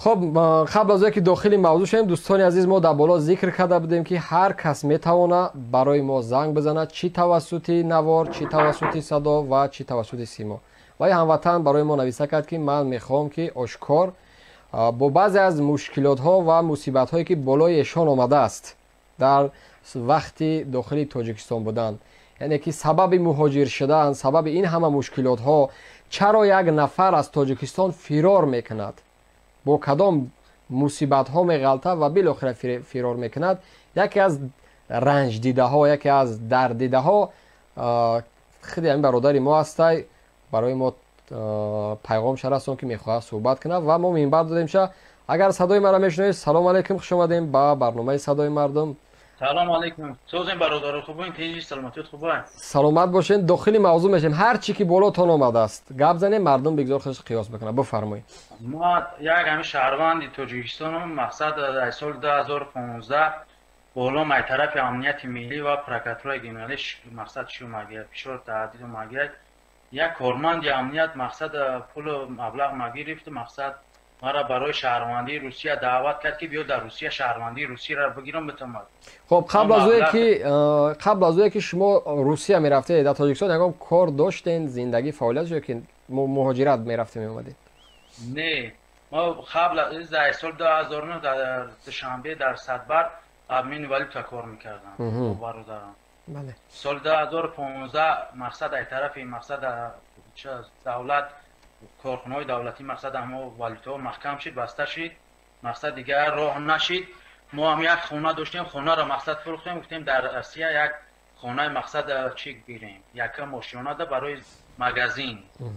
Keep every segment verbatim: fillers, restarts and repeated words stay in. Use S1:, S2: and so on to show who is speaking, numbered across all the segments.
S1: خب قبل از اینکه داخل موضوع شویم دوستان عزیز ما در بالا ذکر کرده بودیم که هر کس میتونه برای ما زنگ بزنه چی توسط نوار چی توسط صدا و چی توسط سیما و هموطن برای ما نویسه کرد که من میخوام که آشکار با بعضی از مشکلات ها و مصیبت هایی که بالای ایشان آمده است در وقتی داخل تاجیکستان بودن، یعنی که سبب مهاجر شدن، سبب این همه مشکلات ها، چرا یک نفر از تاجیکستان فرار میکند، با کدام مصیبت ها میغلطه و بالاخره فرار میکند، یکی از رنج دیده ها، یکی از درد دیده ها خیلی همین برادری ما هسته برای ما پیغام شرستان که میخواه صحبت کنه و ما منبر دادیم شه. اگر صدای مرا میشنوید سلام علیکم، خوش آمدیم به برنامه صدای مردم.
S2: سلام علیکم. سوزین برادر خوبین؟ تیجی سلامتی خوبه؟
S1: سلامت باشین. داخل موضوع میشیم. هر چی که بالاتون اومده است گپ زنیم، مردم بگذار خودش قیاس بکنه. بفرمایید.
S2: ما یک همین شهروند تاجیکستان مقصد در سال دو هزار و پانزده بالا مای طرف امنیت ملی و پروکاتورای گنرالی مقصد شو مگه فشار تعدید مگه یک کارمند امنیت مقصد پول مبلغ مگرفت، مقصد مرا برای شهروندی روسیه دعوت کرد که بیا در روسیه شهروندی روسیه را بگیرم بتونم.
S1: خب قبل از اون که قبل از اون که شما روسیه میرفته در تاجیکستان یکم کار داشتین، زندگی فعالیت یا که مهاجرت میرفته می اومدید؟
S2: نه، ما قبل از سال دو هزار و نه در دوشنبه در صدبر ادمین والیوتا کار میکردم با برادرم.
S1: بله.
S2: سال دو هزار و پانزده مقصد ای طرف مقصد دولت کارخانه‌های دولتی مقصد اما والیوتا محکم شد، بسته شد، مقصد دیگر راه نشد. ما هم یک خونه داشتیم، خونه را مقصد فروختیم، گفتیم در آسیا یک خونه مقصد چی بگیریم، یک ماشینا ده برای مغازین.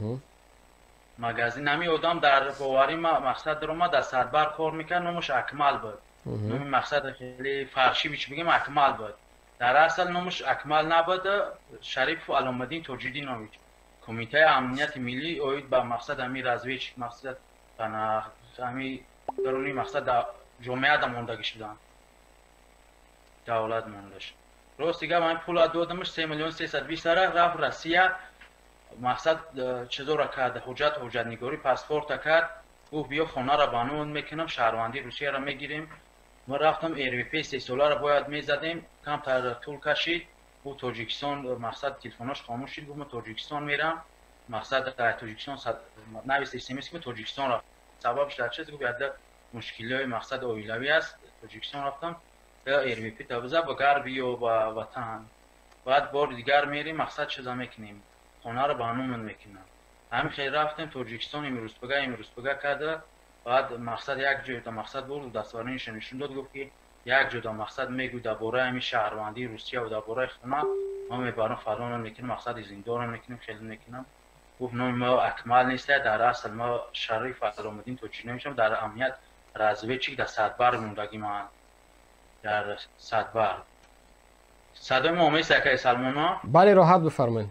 S2: مغازین نمی آدم در باوری ما مقصد در ما در صدبر کار میکرد، نمش اکمل بود. نمی مقصد خیلی فرشی بیچ بگیم اکمل بود، در اصل نمش اکمل نبود. شریف علامالدین تاج‌الدین نامی کمیته امنیت ملی اوید با مقصد امی رزویچ مقصد بنا امی درونی مقصد جامعه دا موندگی شدن، دولت موندش. راست دیگه من پول دادمش سه میلیون سیصد و بیست را رفت روسیه، مقصد چیزا را کرد، حجت حجت نگاری پاسپورت کرد، او بیا خونه را بانون میکنم شهروندی روسیه را میگیریم. ما رفتم ای وی پی سه ساله را باید میزدیم، کم تر طول کشید. او تاجیکستان مقصد تلفنش خاموش شد، گفتم تاجیکستان میرم، مقصد در تاجیکستان نویس اس ام اس که تاجیکستان را سببش در چیز گفت یاد مشکلای مقصد اویلوی است. تاجیکستان رفتم یا ای وی پی تابزا با غربی و با وطن، بعد بار دیگر میریم مقصد چیزا میکنیم، خونه را بانون میکنم. همین خیلی رفتیم تاجیکستان امروز بگا امروز بگا کرده، بعد مقصد یک جای تا مقصد بود دستورینش نشون داد، گفت که یک جدا مقصد میگو درباره همین شهروندی روسیه و درباره خونه ما میبرم فرمان میکنیم، مقصد زندان میکنیم خیلی میکنم. گفت نه ما اکمل نیست، در اصل ما شریف علامالدین تاجی نمیشم، در امنیت رزویچی در صدبر موندگی من در صدبر. صدای ما میسه که سلمونا؟
S1: بله راحت بفرمایید.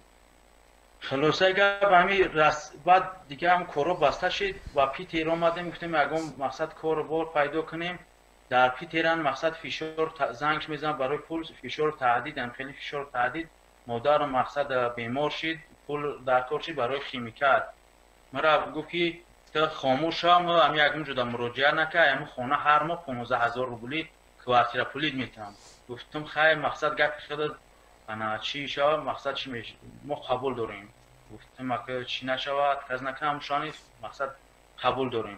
S2: خلاصه گپ همین رس بعد دیگه هم کارو بسته شد و پیتر اومدیم گفتیم اگه مقصد کار بار پیدا کنیم در پیتران مقصد فشار زنگ میزنم برای پول فشار تعدید هم خیلی فشار تعدید مادر مقصد بیمار شد، پول در کار شد برای خیمیکات. مرا گفت که تو خاموش هم هم یک جدا مراجعه نکه، هم خونه هر ماه پانزده هزار روبلی کوارتیر پولی میتونم. گفتم خیر مقصد گپ شد انا چی شو مقصد چی میشه ما قبول داریم. گفتم اگه چی نشود کس نکنم شانی مقصد قبول داریم.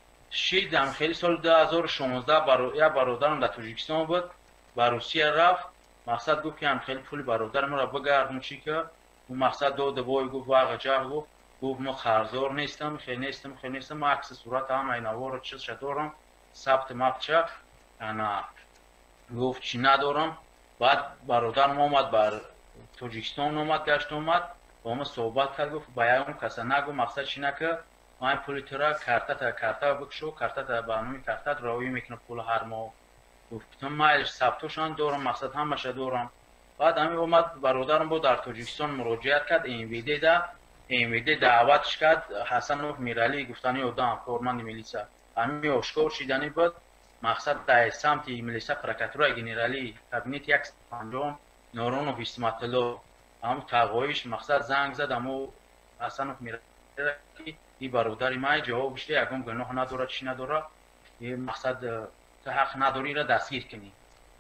S2: شیدم خیلی سال دو هزار و شانزده برای یا برادرم در تاجیکستان بود با روسیه رفت، مقصد گفت که هم خیلی پول برادرم را بگردون چی که اون مقصد دو دبای گفت واقعا جا گفت گفت ما خرزار نیستم خیلی نیستم خیلی نیستم ما عکس صورت هم اینوار چیز دارم ثبت مقچه انا گفت چی ندارم. بعد برادرم اومد بر تاجیکستان اومد گشت اومد با ما صحبت کرد، گفت باید کسی نگو مقصد چی نکه من پولی تو را کارتا تا کارتا بکشو کارتا تا برنامه کارتا راوی میکنه پول هر ماه. گفتم ما ثبتشان دارم مقصد همش دارم. بعد همین اومد برادرم بود در تاجیکستان مراجعت کرد، این ویدیو دا این ویدیو دعوتش کرد حسن نوح میرالی گفتنی آدم کارمند میلیسا همین آشکار شدنی بود. مقصد در سمت میلیسا پروکاتورای گنرالی کابینت یک پنجم نورون اسمت الله هم تقویش مقصد زنگ زد امو حسن نوح میرالی ای برادری ما جواب گشته یکم گناه نداره چی نداره یه مقصد تو حق نداری را دستگیر کنی.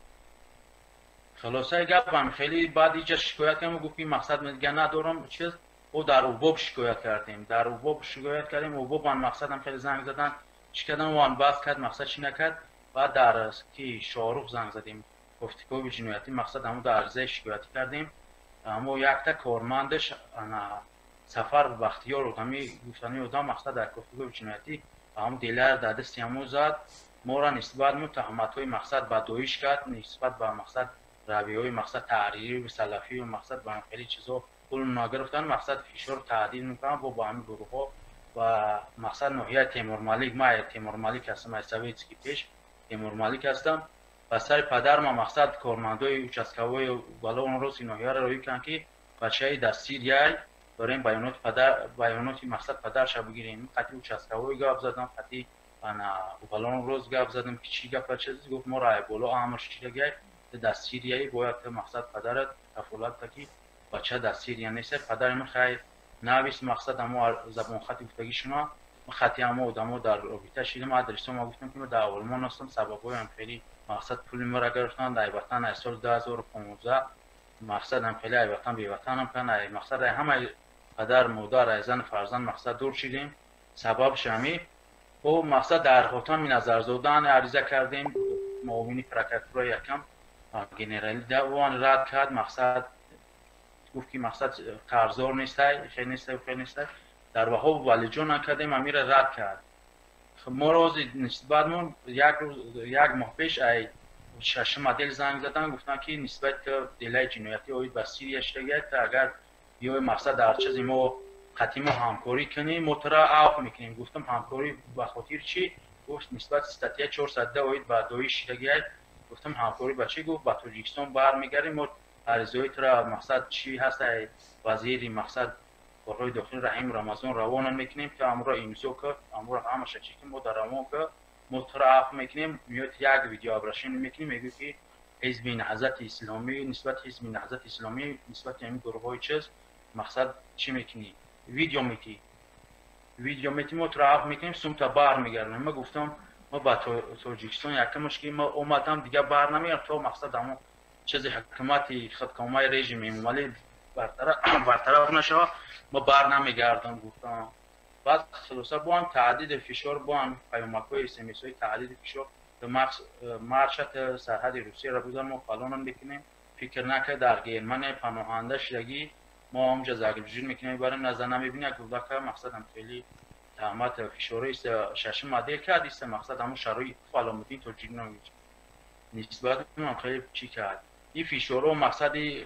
S2: خلاصه گفتم خیلی بعد اینجا شکایت کردم گفتیم مقصد میگه ندارم چیز او در اوباب شکایت کردیم در اوباب شکایت کردیم اوباب من مقصدم خیلی زنگ زدن چی کردن وان باز کرد مقصد چی نکرد بعد در کی شاروخ زنگ زدیم گفتگو جنایتی مقصد همون در عرضه شکایت کردیم اما یک تا کارمندش انا سفر بختیار رو همی گفتنی ادا مقصد در گفتگو جنایتی هم دیلر در دست همون زد ما را نسبت مو تهمت های مقصد بدویش کرد نسبت به مقصد رویه های مقصد تعریری و سلفی و مقصد به خیلی چیزا پول نگرفتن مقصد فشار تعدیل میکنن با با همین گروه ها و مقصد ناحیه تیمور ملیک ما تیمور ملیک هستم از سویتسکی پیش تیمور ملیک هستم و سر پدر ما مقصد کارمندای участковой بالا اون روز ناحیه را روی کردن که بچه‌ای در سوریه داریم بیانات پدر بیاناتی مقصد پدرش بگیریم قطعی участковой گپ زدم قطعی انا بالا اون روز گپ زدم که چی گپ چیزی گفت ما راه بالا امرش چی دیگه در سوریه باید مقصد پدرت کفالت تکی بچه در سوریه نیست پدر من خیر نویس مقصد اما زبان خطی گفتگی شما خطی اما آدمو در رابطه شدیم آدرس ما گفتم که من در آلمان هستم سببای هم خیلی مقصد پول مرا گرفتن در وطن از سال دو هزار و پانزده مقصد هم خیلی وطن به وطن هم کنه مقصد همه پدر مادر زن فرزند مقصد دور شدیم سبب شمی او مقصد در خاطر من نظر زدن عریضه کردیم معاونی پرکتورا یکم گنرالی دوان رد کرد مقصد گفت که مقصد قرضدار نیست خیلی نیست خیلی نیست در واقع ولی جون نکردیم امیر رد کرد ما روز نسبتمون یک روز یک ماه پیش ای شش مدل زنگ زدن گفتن که نسبت دلای جنایتی اوید به سوریه شده تا اگر یه مقصد در چیزی ما قطعی ما همکاری کنیم مترا عفو میکنیم گفتم همکاری به خاطر چی گفت نسبت استاتیا چهارصد اوید به دوی شده گفتم همکاری با چی گفت با تاجیکستان برمیگردیم و عرضه ترا مقصد چی هست وزیری مقصد کارهای داخلی رحیم رمضان روان میکنیم که امر امضا که امر همه چی که ما در روان که مترف میکنیم میاد یک ویدیو ابرشین میکنیم میگه که حزب نهضت اسلامی نسبت حزب نهضت اسلامی نسبت همین گروه های چیز مقصد چی میکنی ویدیو میتی ویدیو میتی مترف میکنیم سوم تا بر میگردیم ما گفتم ما با تاجیکستان یکمش که ما اومدم دیگه بر نمیاد تو مقصد همون چیز حکومتی خودکامه رژیم مالی برطرف برطرف نشه ما بر نمیگردم گفتم بعد خلاصه با هم تعدید فشار با هم پیامک‌های اس ام اس های تعدید فشار به مرشد سرحد روسیه را بودن ما پلان بکنیم فکر نکرد در گرمن پناهنده شدگی ما هم جزاگرجین میکنیم برای نظر نمیبینه که که مقصد هم خیلی تهمت فشاری است شش مدل کرد است مقصد همون شرایط فعالمتی توجیه نمیشه نسبت هم خیلی چی کرد این فشارو مقصدی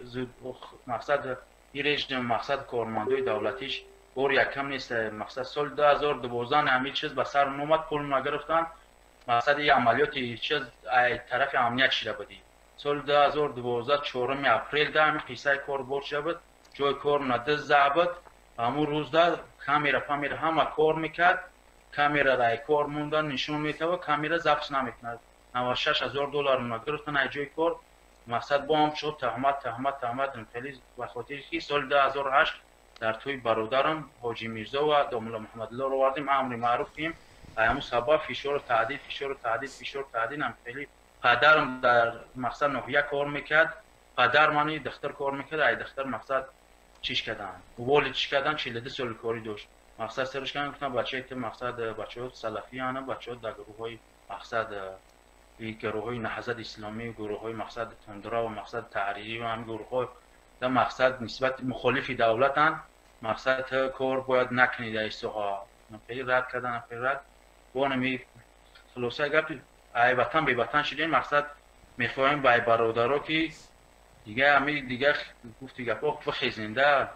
S2: مقصد این رژیم مقصد کارمندای دولتیش بار یکم نیست مقصد سال دو هزار و دوازده همه چیز به سر نومد پول نگرفتن مقصد این عملیاتی چیز طرف امنیت شده بودی سال دو هزار و دوازده چهارم اپریل ده همین قصه کار بار شده بود جای کار ندز زعبت همون روز ده کامیرا کامیرا همه کار میکرد کامیرا رای کار موندن نشون میتوه کامیرا ضبط نمیکند نود و شش هزار دلار نگرفتن ای جای کار مقصد با هم شد تهمت تهمت تهمت خیلی به خاطر که سال دو هزار و هشت در توی برادرم حاجی میرزا و داملا محمد الله رو آوردیم امر معروف کردیم همون سبب فشار تعدید فشار تعدید فشار تعدید هم خیلی پدرم در مقصد ناحیه کار میکرد پدر منی دختر کار میکرد ای دختر مقصد چیش کردن ولی چیش کردن چهل و دو سال کاری داشت مقصد سرش کردن گفتن بچه‌ای که مقصد بچه‌ها سلفی انا بچه‌ها در گروه‌های مقصد این گروه های نهضت اسلامی گروه های مقصد تندرا و مقصد تحریری و هم گروه های در مقصد نسبت مخالفی دولتن مقصد کار باید نکنید ایستوها خیلی رد کردن خیلی رد بانمی خلاصه گفت ای وطن به وطن شدیم مقصد میخوایم به برادرها که دیگه همی دیگه گفت دیگه پاک بخیزنده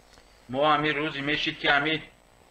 S2: ما همی روزی میشید که همی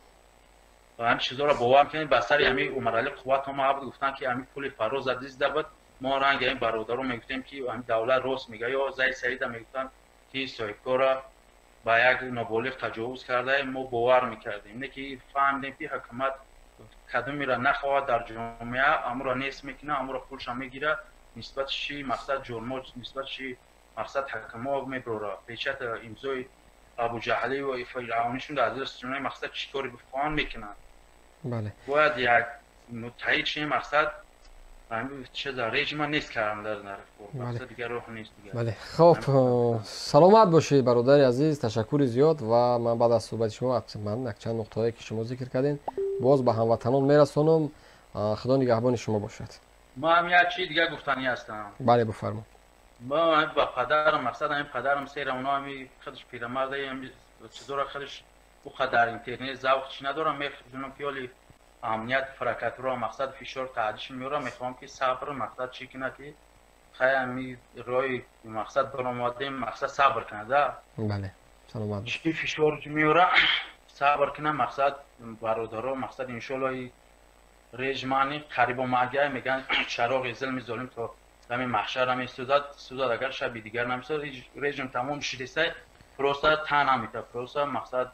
S2: و هم چیزا را باور کنید بسر همی عمرالی قوات ما عبد گفتن که همی پول فراز عزیز ده بود ما رنگ این برادرها میگفتیم که همی دولت راست میگه یا زای سعید میگفتن که سایکورا با یک نابالغ تجاوز کرده ما باور میکردیم اینه که فهمیدیم که حکومت کدومی را نخواهد در جامعه امر نیست میکنه امر پولش میگیره نسبت شی مقصد جرم نسبت شی مقصد حکما میبره پیچت امضای ابو جهلی و فرعونیشون در دست جنای مقصد چطوری بفهمن میکنن
S1: بله
S2: باید یک متحد شیم مقصد همین چیز رژیم نیست کردم در نرفت
S1: بله.
S2: مقصد دیگه روح نیست دیگه.
S1: بله خب سلامت باشید برادر عزیز، تشکر زیاد و من بعد از صحبت شما من یک چند نقطه‌ای که شما ذکر کردین باز به هموطنان میرسونم. خدا نگهبان شما باشد.
S2: ما هم یک چیز دیگه گفتنی هستم.
S1: بله بفرمایید.
S2: ما با پدرم مقصد همین پدرم سیر اونا همی خودش پیرمرد همی چطور خودش او قدر اینترنت ذوق چی ندارم میخوام پیالی امنیت فرکت رو مقصد فشار تعدیش میورم میخوام که صبر مقصد چی کنه که خیلی روی مقصد برآمده مقصد صبر کنه.
S1: بله سلامت
S2: چی فشار میورم صبر کنه مقصد برادرها مقصد ان شاء الله رژمانی قریب مرگ میگن چراغ ظلم ظالم تو همین محشر هم استوداد استوداد اگر شب دیگر نمیشد رژیم تمام شده پروسه تن نمیته پروسه مقصد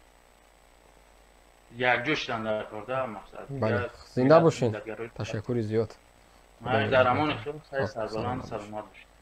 S2: یک جوش در کرده مقصد.
S1: بله زنده باشین. تشکر زیاد.
S2: من در امان خیلی سربلند سلامت باشین.